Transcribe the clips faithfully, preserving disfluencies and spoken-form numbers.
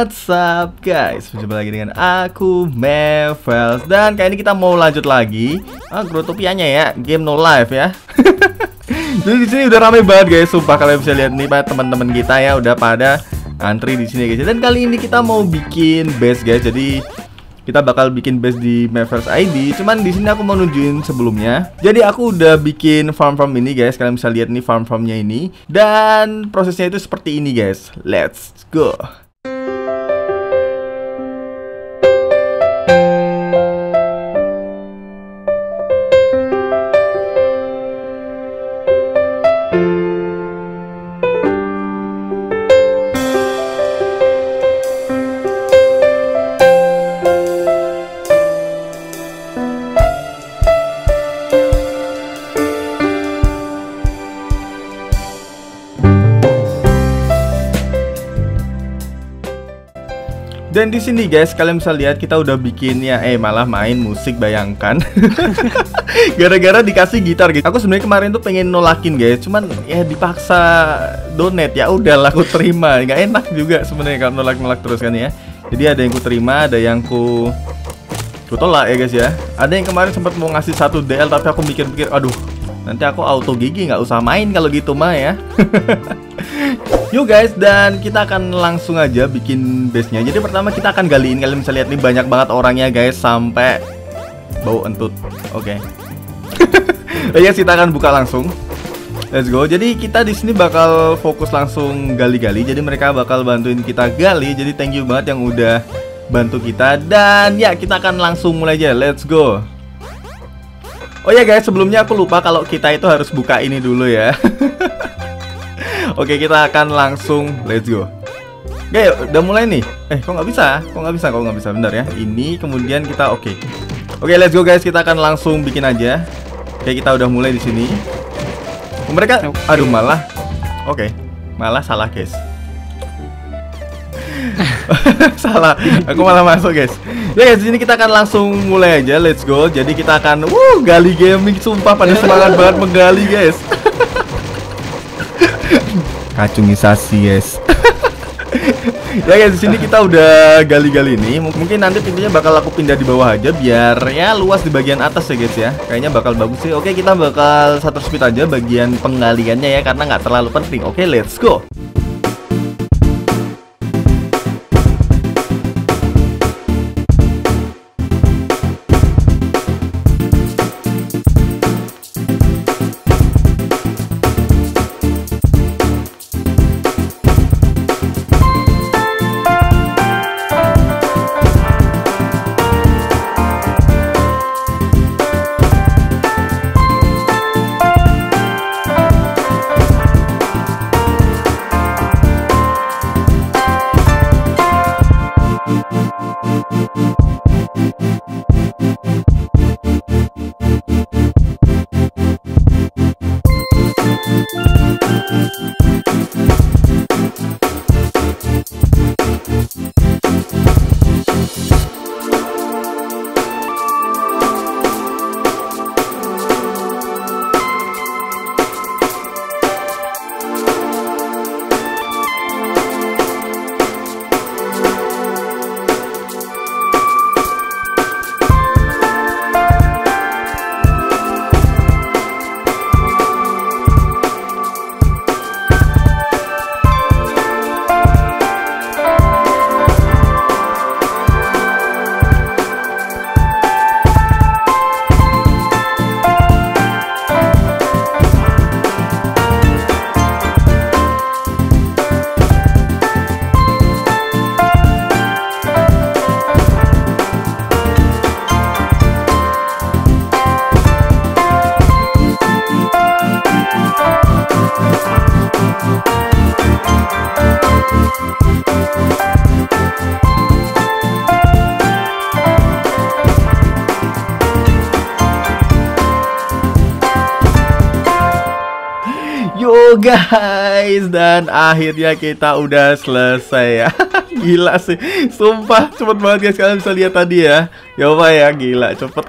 What's up guys, berjumpa lagi dengan aku Mevels. Dan kali ini kita mau lanjut lagi ah, Growtopianya ya, game no life ya. Jadi di sini udah rame banget guys, sumpah. Kalian bisa lihat nih pak, teman-teman kita ya udah pada antri di sini guys. Dan kali ini kita mau bikin base guys. Jadi kita bakal bikin base di Mevels I D. Cuman di sini aku mau nunjukin sebelumnya. Jadi aku udah bikin farm-farm ini guys. Kalian bisa lihat nih farm-farmnya ini. Dan prosesnya itu seperti ini guys. Let's go. Dan di sini guys, kalian bisa lihat kita udah bikin ya, eh malah main musik, bayangkan. Gara-gara dikasih gitar gitu. Aku sebenarnya kemarin tuh pengen nolakin guys, cuman ya dipaksa donate, ya udahlah aku terima. Nggak enak juga sebenarnya kalau nolak-nolak terus kan ya. Jadi ada yang ku terima, ada yang ku ku tolak ya guys ya. Ada yang kemarin sempat mau ngasih satu D L, tapi aku mikir-mikir, aduh, nanti aku auto gigi, nggak usah main kalau gitu mah ya. Yuk guys, dan kita akan langsung aja bikin base-nya. Jadi pertama kita akan galiin. Kalian bisa lihat nih banyak banget orangnya guys, sampai bau entut. Oke. Okay. Ya kita akan buka langsung. Let's go. Jadi kita di sini bakal fokus langsung gali-gali. Jadi mereka bakal bantuin kita gali. Jadi thank you banget yang udah bantu kita. Dan ya kita akan langsung mulai aja. Let's go. Oh ya guys, sebelumnya aku lupa kalau kita itu harus buka ini dulu ya. Oke, kita akan langsung let's go. Oke, udah mulai nih. Eh, kok nggak bisa? Kok nggak bisa? Kok nggak bisa? Bentar ya. Ini kemudian kita oke. Oke, let's go guys. Kita akan langsung bikin aja. Oke, kita udah mulai di sini. Mereka, aduh malah. Oke, malah salah guys. Salah. Aku malah masuk guys. Ya guys, ini kita akan langsung mulai aja. Let's go. Jadi kita akan, wuh, gali gaming. Sumpah pada semangat banget menggali guys. Kacungisasi guys. Ya guys, di sini kita udah gali-gali nih. Mungkin nanti pintunya bakal aku pindah di bawah aja biar ya luas di bagian atas ya guys ya. Kayaknya bakal bagus sih. Oke, kita bakal satu speed aja bagian penggaliannya ya, karena nggak terlalu penting. Oke, let's go. Yo guys, dan akhirnya kita udah selesai ya. Gila sih, sumpah cepet banget guys. Kalian bisa lihat tadi ya. Ya apa ya, gila cepet.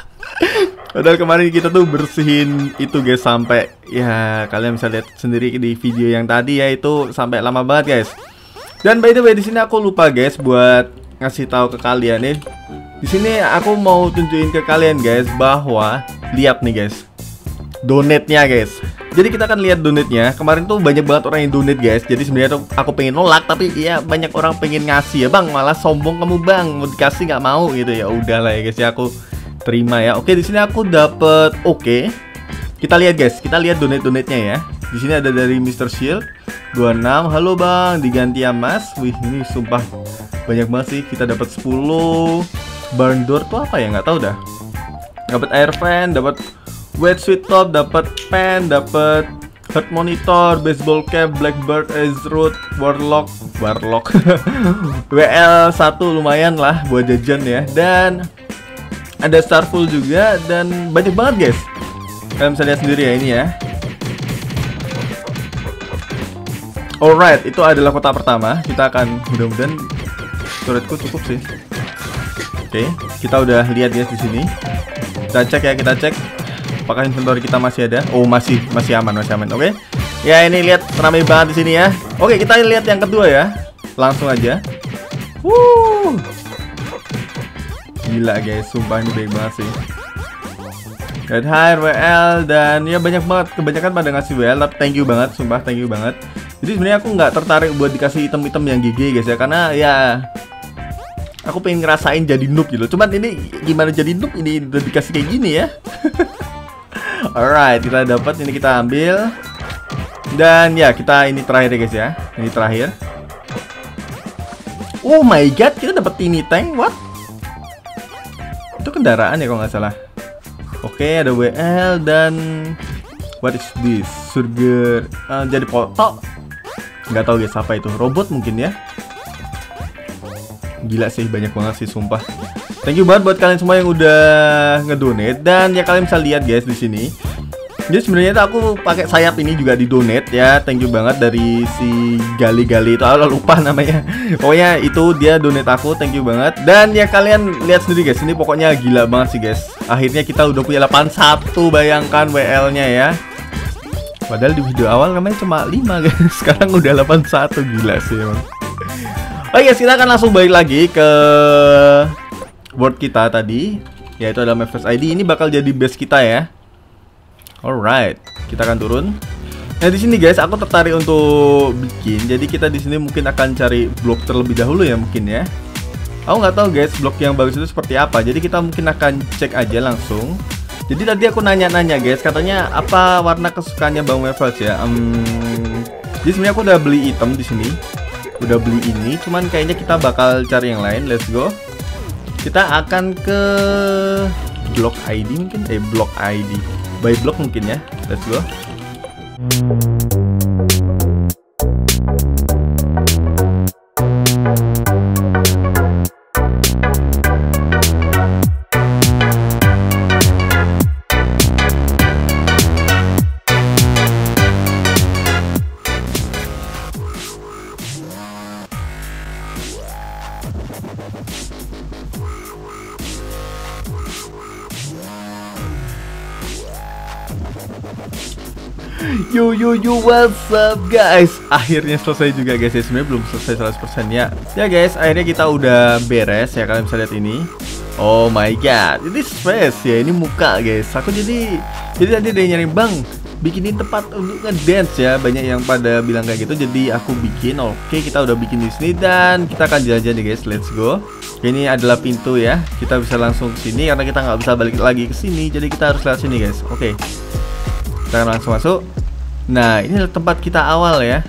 Padahal kemarin kita tuh bersihin itu guys sampai, ya kalian bisa lihat sendiri di video yang tadi ya, itu sampai lama banget guys. Dan by the way di sini aku lupa guys buat ngasih tahu ke kalian nih. Di sini aku mau tunjukin ke kalian guys bahwa lihat nih guys. Donate-nya guys. Jadi kita akan lihat donate-nya. Kemarin tuh banyak banget orang yang donate guys. Jadi sebenarnya tuh aku pengen nolak tapi ya banyak orang pengen ngasih ya bang. Malah sombong kamu bang, mau dikasih nggak mau gitu ya. Udahlah ya guys ya, aku terima ya. Oke di sini aku dapet oke. Kita lihat guys, kita lihat donate-donate-nya ya. Di sini ada dari mister Shield dua puluh enam. Halo bang, diganti ya mas. Wih ini sumpah banyak banget sih. Kita dapat sepuluh. Barn door tuh apa ya, nggak tahu dah. Dapat air fan, dapat wet sweet top, dapat pen, dapat heart monitor, baseball cap, blackbird, Ezroot, warlock, warlock, W L satu lumayan lah buat jajan ya. Dan ada starful juga dan banyak banget guys. Kalian bisa lihat sendiri ya ini ya. Alright, itu adalah kota pertama. Kita akan mudah-mudahan turretku cukup sih. Oke, kita udah lihat guys di sini. Kita cek ya, kita cek. Apakah inventory kita masih ada? Oh, masih masih aman, masih aman. Oke. Ya, ini lihat ramai banget di sini ya. Oke, kita lihat yang kedua ya. Langsung aja. Wuh. Gila guys, sumpah ini baik banget sih. Red Hair, W L, dan ya banyak banget. Kebanyakan pada ngasih W L, tapi thank you banget, sumpah thank you banget. Jadi sebenarnya aku nggak tertarik buat dikasih item-item yang G G guys ya, karena ya aku pengen ngerasain jadi noob gitu. Cuman ini gimana jadi noob ini udah dikasih kayak gini ya. Alright, kita dapat ini, kita ambil. Dan ya kita ini terakhir ya guys ya. Ini terakhir. Oh my god, kita dapat ini tank. What? Itu kendaraan ya kalau nggak salah. Oke, ada W L dan what is this? Surger uh, jadi foto. Nggak tahu guys apa itu. Robot mungkin ya. Gila sih, banyak banget sih sumpah. Thank you banget buat kalian semua yang udah ngedonate. Dan ya kalian bisa lihat guys di sini. Jadi sebenarnya tuh aku pakai sayap ini juga di donate ya. Thank you banget dari si Gali-Gali itu. Ah, lupa namanya. Pokoknya itu dia donate aku. Thank you banget. Dan ya kalian lihat sendiri guys. Ini pokoknya gila banget sih guys. Akhirnya kita udah punya delapan puluh satu, bayangkan W L-nya ya. Padahal di video awal namanya cuma lima guys. Sekarang udah delapan puluh satu, gila sih emang. Oke guys, kita akan langsung balik lagi ke board kita tadi, yaitu adalah Mavericks I D. Ini bakal jadi base kita ya. Alright, kita akan turun. Nah di sini guys, aku tertarik untuk bikin. Jadi kita di sini mungkin akan cari blok terlebih dahulu ya mungkin ya. Aku nggak tahu guys blok yang bagus itu seperti apa. Jadi kita mungkin akan cek aja langsung. Jadi tadi aku nanya-nanya guys, katanya apa warna kesukaannya Bang Mavericks ya. Um, jadi sebenarnya aku udah beli item di sini. Udah beli ini, cuman kayaknya kita bakal cari yang lain. Let's go. Kita akan ke blok I D mungkin, eh blok I D, by blok mungkin ya. Let's go. Yo yo yo, what's up guys? Akhirnya selesai juga guys ya. Sebenarnya belum selesai seratus persen ya. Ya guys, akhirnya kita udah beres ya. Kalian bisa lihat ini. Oh my god, ini space ya, ini muka guys. Aku jadi Jadi tadi ada yang nyari bang, bikinin tempat untuk ngedance ya. Banyak yang pada bilang kayak gitu. Jadi aku bikin. Oke, kita udah bikin di sini dan kita akan jalan-jalan nih guys. Let's go. Ini adalah pintu ya. Kita bisa langsung ke sini karena kita nggak bisa balik lagi ke sini. Jadi kita harus lewat sini guys. Oke. Kita akan langsung masuk. Nah, ini adalah tempat kita awal ya.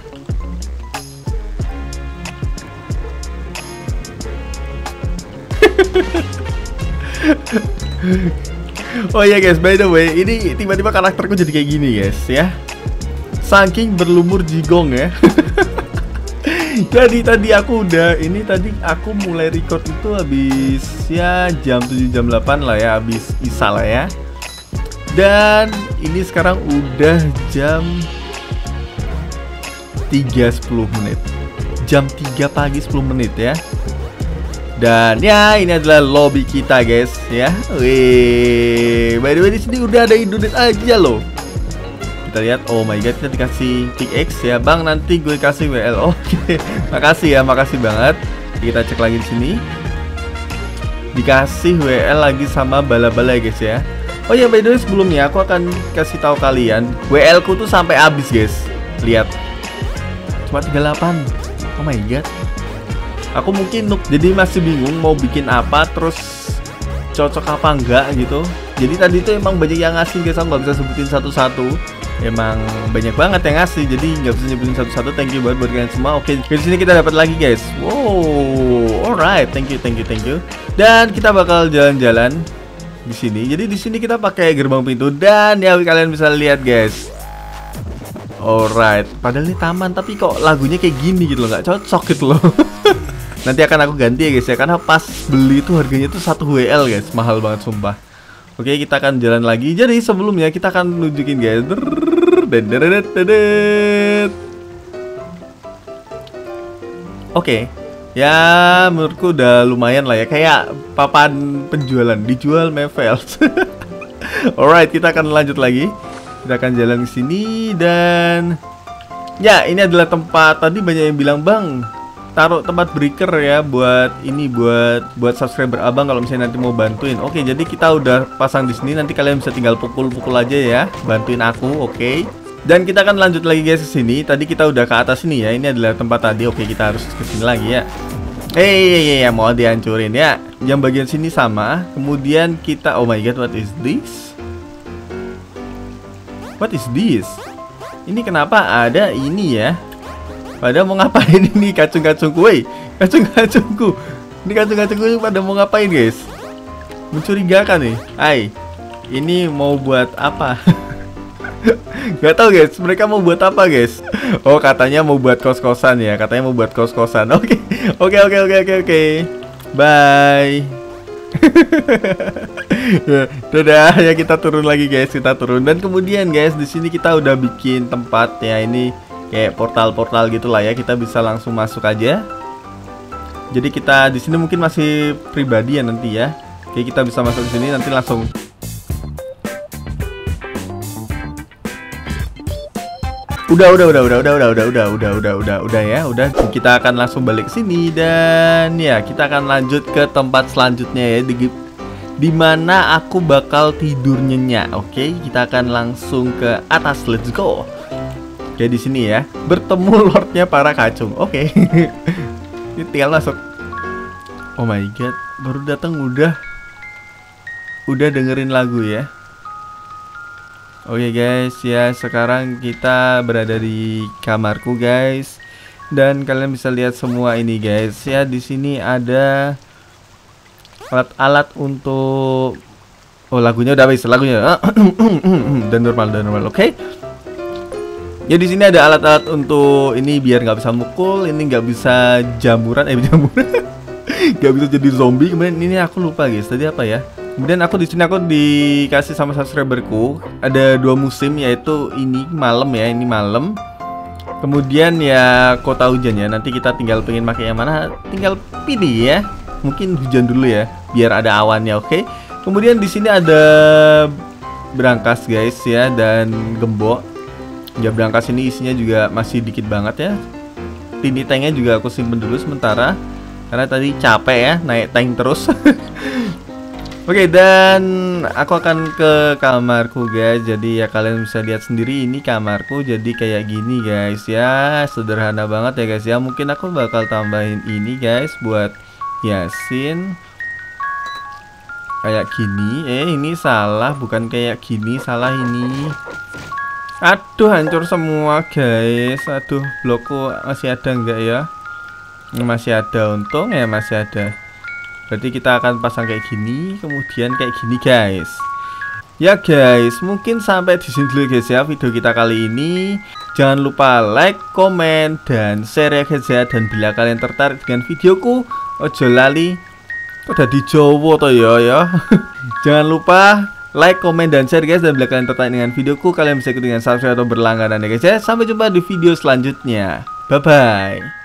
Oh ya guys, by the way, ini tiba-tiba karakterku jadi kayak gini guys ya. Saking berlumur jigong ya. Jadi tadi aku udah, ini tadi aku mulai record itu habis ya jam tujuh jam delapan lah ya, habis isya lah ya. Dan ini sekarang udah jam tiga sepuluh menit. Jam tiga pagi sepuluh menit ya. Dan ya ini adalah lobby kita guys ya. Wih, by the way di sini udah ada Indonet aja loh. Kita lihat, oh my god, kita dikasih pickaxe ya bang, nanti gue kasih W L. Oke, okay. Makasih ya, makasih banget. Kita cek lagi di sini. Dikasih W L lagi sama bala-bala ya guys ya. Oh ya, by the way sebelumnya aku akan kasih tahu kalian, W L ku tuh sampai habis guys. Lihat, cuma tiga puluh delapan. Oh my god. Aku mungkin noob, jadi masih bingung mau bikin apa, terus cocok apa enggak gitu. Jadi tadi tuh emang banyak yang ngasih guys, aku nggak bisa sebutin satu-satu. Emang banyak banget yang ngasih, jadi nggak bisa nyebutin satu-satu. Thank you buat buat kalian semua. Oke, di sini kita dapat lagi guys. Wow, alright, thank you, thank you, thank you. Dan kita bakal jalan-jalan di sini. Jadi di sini kita pakai gerbang pintu dan ya kalian bisa lihat guys. Alright, padahal ini taman tapi kok lagunya kayak gini gitu loh, nggak cocok gitu loh. Nanti akan aku ganti ya guys ya, karena pas beli tuh harganya tuh satu W L guys, mahal banget sumpah. Oke, kita akan jalan lagi. Jadi sebelumnya kita akan nunjukin guys. Oke, ya menurutku udah lumayan lah ya, kayak papan penjualan, dijual Mevels. Alright, kita akan lanjut lagi. Kita akan jalan ke sini dan ya ini adalah tempat tadi banyak yang bilang bang, taruh tempat breaker ya buat ini buat buat subscriber abang kalau misalnya nanti mau bantuin. Oke, jadi kita udah pasang di sini, nanti kalian bisa tinggal pukul-pukul aja ya, bantuin aku. Oke. Dan kita akan lanjut lagi guys ke sini. Tadi kita udah ke atas ini ya. Ini adalah tempat tadi. Oke, kita harus ke sini lagi ya. Eh, ya mau dihancurin ya. Yang bagian sini sama. Kemudian kita, oh my god, what is this? What is this? Ini kenapa ada ini ya? Pada mau ngapain ini kacung-kacungku? Woi, kacung-kacungku. Ini kacung-kacungku pada mau ngapain guys? Mencurigakan nih. Hai, ini mau buat apa? Gak tau guys, mereka mau buat apa guys? Oh, katanya mau buat kos-kosan ya. Katanya mau buat kos-kosan. Oke, oke, oke, oke, oke, oke. Bye. Dadah, ya kita turun lagi guys, kita turun. Dan kemudian guys, di sini kita udah bikin tempat ya, ini kayak portal-portal gitulah ya. Kita bisa langsung masuk aja. Jadi kita di sini mungkin masih pribadi ya nanti ya. Oke, kita bisa masuk di sini nanti langsung. Udah, udah, udah, udah, udah, udah, udah, udah, udah, udah, udah, udah ya, udah. Kita akan langsung balik ke sini dan ya kita akan lanjut ke tempat selanjutnya ya, di dimana aku bakal tidur nyenyak. Oke, kita akan langsung ke atas. Let's go. Oke, di sini ya, bertemu lordnya para kacung. Oke, ini tinggal masuk. Oh my god, baru datang udah, udah dengerin lagu ya. Oke guys, ya sekarang kita berada di kamarku guys, dan kalian bisa lihat semua ini guys ya. Di sini ada alat-alat untuk, oh lagunya udah habis lagunya. Dan normal, dan normal. Oke. Ya di sini ada alat-alat untuk ini biar nggak bisa mukul, ini nggak bisa jamuran, eh jamuran, nggak bisa jadi zombie. Kemudian ini aku lupa guys, tadi apa ya? Kemudian aku di sini aku dikasih sama subscriberku ada dua musim, yaitu ini malam ya, ini malam. Kemudian ya kota hujan ya. Nanti kita tinggal pengen pakai yang mana, tinggal pilih ya. Mungkin hujan dulu ya, biar ada awannya. Oke. Kemudian di sini ada berangkas guys ya, dan gembok. Ya berangkas ini isinya juga masih dikit banget ya. Tini tanknya juga aku simpen dulu sementara, karena tadi capek ya naik tank terus. Oke, dan aku akan ke kamarku guys. Jadi ya kalian bisa lihat sendiri ini kamarku jadi kayak gini guys ya. Sederhana banget ya guys ya. Mungkin aku bakal tambahin ini guys buat Yasin. Kayak gini. Eh ini salah, bukan kayak gini, salah ini. Aduh, hancur semua guys. Aduh, blokku masih ada enggak ya? Masih ada, untung ya masih ada. Berarti kita akan pasang kayak gini, kemudian kayak gini guys. Ya guys, mungkin sampai di sini dulu guys ya video kita kali ini. Jangan lupa like, komen, dan share ya guys ya. Dan bila kalian tertarik dengan videoku, ojo lali, udah di Jawa toh ya ya. Jangan lupa like, komen, dan share guys. Dan bila kalian tertarik dengan videoku, kalian bisa ikut dengan subscribe atau berlangganan ya guys ya. Sampai jumpa di video selanjutnya. Bye bye.